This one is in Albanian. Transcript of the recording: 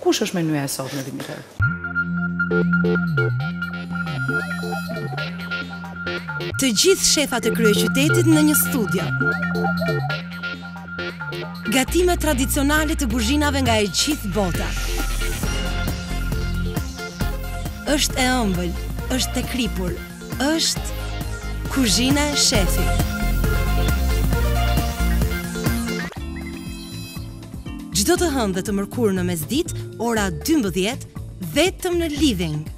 Kush është menuja e sotme, Dimitër? Të gjithë shefat e kryeqytetit në një studio. Gatime tradicionale të kuzhinave nga e gjithë bota. Është e ëmbël, është e kripur, është kuzhina e shefit. Çdo të hënë dhe të mërkurë në mesditë, ora 12, vetëm në Living.